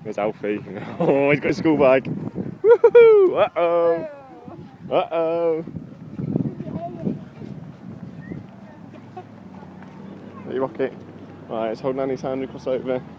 There's Alfie. Oh, he's got his school bag. Woohoo! Uh-oh! Uh-oh! Hey, Rocket. Right, let's hold Nanny's hand and cross over.